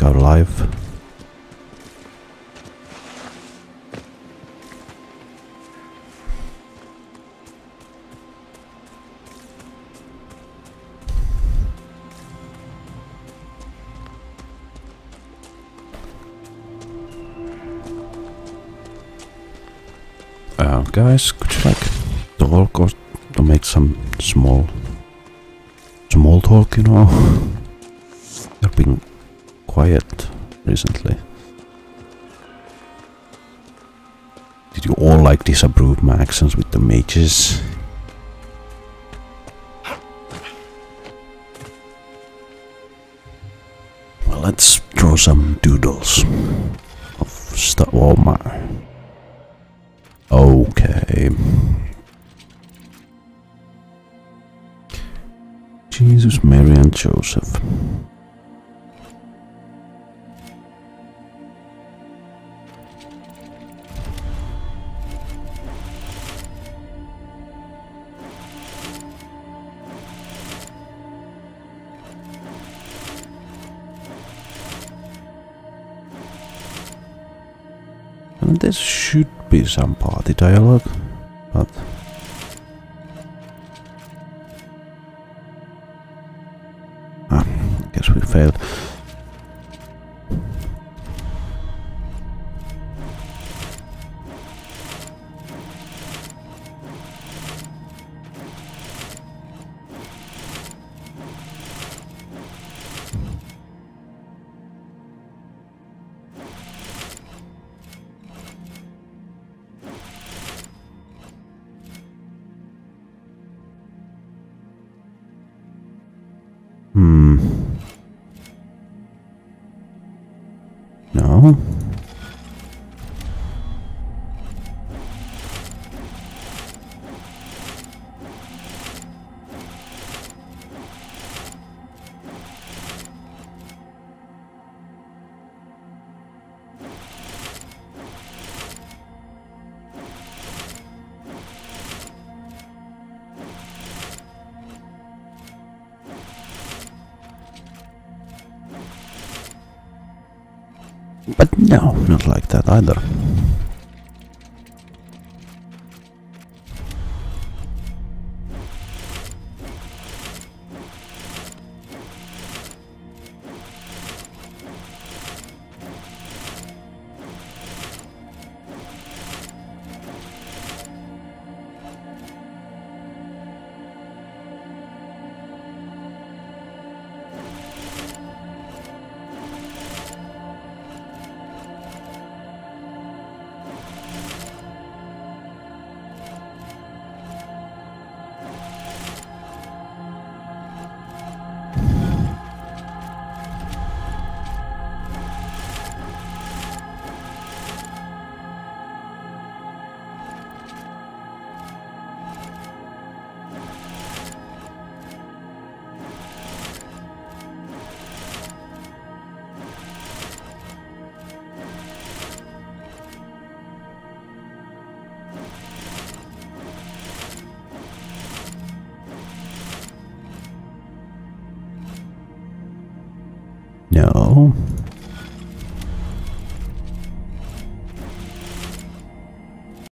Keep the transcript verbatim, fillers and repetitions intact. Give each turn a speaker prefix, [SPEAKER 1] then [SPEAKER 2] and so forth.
[SPEAKER 1] take our life. Uh, guys, could you like talk or to make some small small talk, you know? You're being quiet recently. Did you all like disapprove my actions with the mages? Well, let's draw some doodles of stuff. Oh my. Okay. Jesus, Mary, and Joseph. And there should be some party dialogue, but ah, I guess we failed. Hmm. No. But no, not like that either.